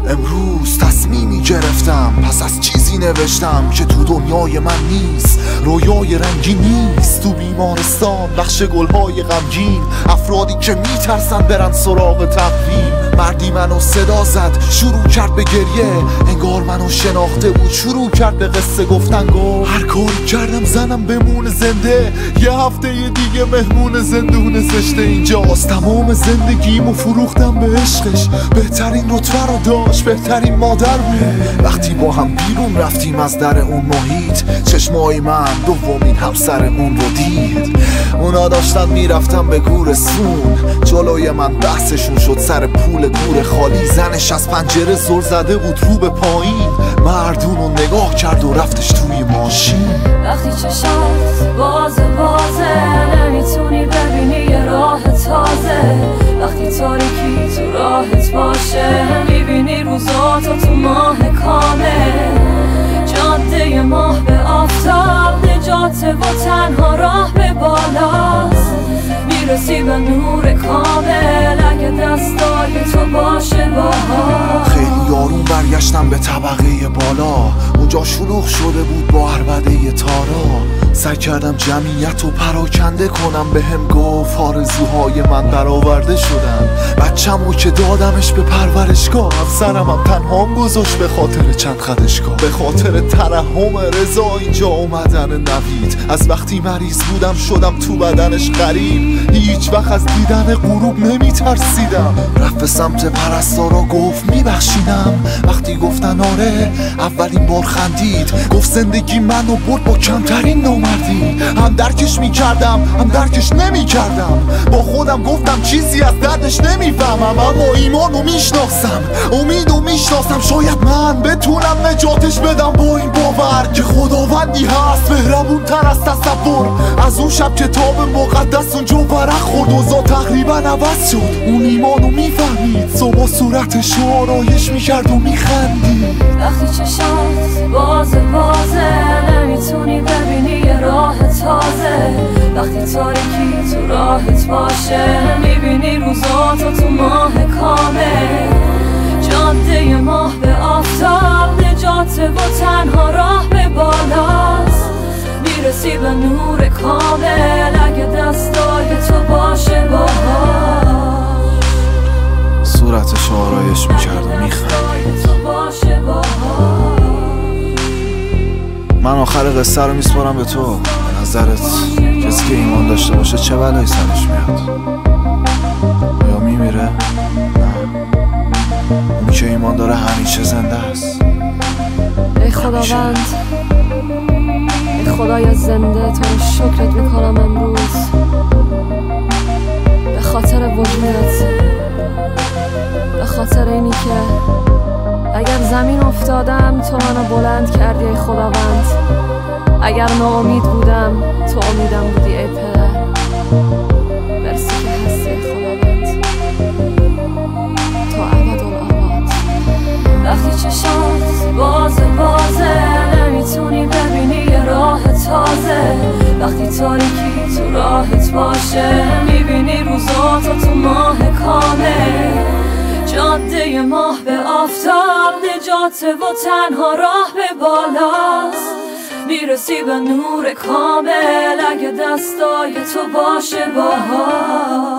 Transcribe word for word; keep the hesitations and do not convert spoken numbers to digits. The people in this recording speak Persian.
امروز تصمیمی گرفتم، پس از چیزی نوشتم که تو دنیای من نیست. رویای رنگی نیست تو بیمارستان، بخش گلهای غمگین، افرادی که میترسن برن سراغ تقویم. مردی منو صدا زد، شروع کرد به گریه، انگار منو شناخته بود، شروع کرد به قصه گفتن. گفت هر کاری کردم زنم بمونه زنده، یه هفته دیگه مهمون زندون زشته اینجاست. تمام زندگیمو فروختم به عشقش، بهترین رتبه رو داشت، بهترین مادر بود. وقتی با هم بیرون رفتیم از در اون محیط، چشمای من دومین همسر اون رو دید. اونا داشتن میرفتن به گورستون، جلوی من بحثشون شد سر پول گور خالی. زنش از پنجره زل زده بود رو به پایین، مردون رو نگاه کرد و رفتش توی ماشین. وقتی چشات بازه بازه، نمیتونی ببینی یه راه تازه. وقتی تاریکی تو راهت باشه، میبینی روزاتو تو ماه کامل. جاده ماه به آفتاب، نجاته و تنها راه به بالاست. میرسی به نور کامل اگه دستای تو باشه باها. خیلی آروم برگشتم به طبقه بالا، اونجا شلوغ شده بود با عربده تارا. سعی کردم جمعیت رو پراکنده کنم، به هم گفت آرزوهای من برآورده شدن. بچه‌مو که دادمش به پرورشگاه، افسرم هم تنهام گذاشت به خاطر چند خدشگاه. به خاطر ترحم رضا اینجا اومدن نوید، از وقتی مریض بودم شدم تو بدنش غریب. هیچ وقت از دیدن غروب نمی ترسیدم. رفت به سمت پرستارا گفت میبخشیدم. وقتی گفتن آره اولین بار خندید، گفت زندگی منو برد با کمترین نامردی. هم درکش میکردم هم درکش نمیکردم، با خودم گفتم چیزی از دردش نمیفهمم. اما ایمانو میشناسم، امیدو میشناسم، شاید من بتونم نجاتش بدم با این باور که خداوندی هست مهربون تر از تصور. از اون شب کتاب مقدس اونجا ورق خورد، اوضاع تقریبا عوض شد. اون ایمانو میفهمید، صبح صورتش رو آرایش میکرد و میخندید. وقتی چشات بازه بازه، نمیتونی ببینی یه راه تازه. وقتی تاریکی تو راهت باشه، میبینی روزاتو تو ماه کامل. جاده ماه به آفتاب، نجاته و تنها راه به بالاست. میرسی به نور کامل اگه دستای تو باشه باهاش. صورتش آرایش میکرد و میخندید. من آخر قصه رو میسپارم به تو. به نظرت کسی که ایمان داشته باشه چه بلایی سرش میاد؟ یا میمیره؟ نه، اون که ایمان داره همیشه زنده است. ای خداوند، ای خدای زنده، تو رو شکرت میکنم امروز به خاطر وجودت، به خاطر اینی که اگر زمین افتادم تو منو بلند کردی ای خداوند. اگر ناامید بودم تو امیدم بودی ای پدر. مرسی که هستی ای خداوند تا ابدالآباد. وقتی چشات بازه بازه، نمیتونی ببینی یه راه تازه. وقتی تاریکی تو راهت باشه، میبینی روزاتو تو ماه کامل. جاده ماه به آفتاب، نجاته و تنها راه به بالاست. میرسی به نور کامل اگه دستای تو باشه باها.